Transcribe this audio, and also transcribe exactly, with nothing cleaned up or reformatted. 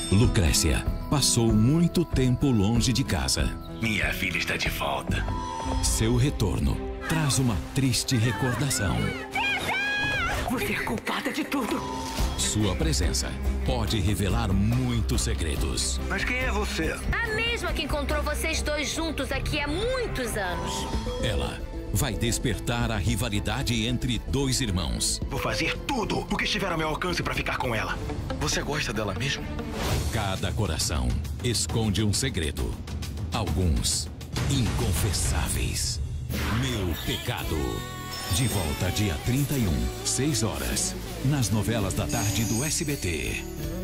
Lucrécia passou muito tempo longe de casa. Minha filha está de volta. Seu retorno traz uma triste recordação. Você é culpada de tudo. Sua presença pode revelar muitos segredos. Mas quem é você? A mesma que encontrou vocês dois juntos aqui há muitos anos. Ela vai despertar a rivalidade entre dois irmãos. Vou fazer tudo o que estiver ao meu alcance para ficar com ela. Você gosta dela mesmo? Cada coração esconde um segredo. Alguns inconfessáveis. Meu Pecado. De volta dia trinta e um, seis horas. Nas novelas da tarde do S B T.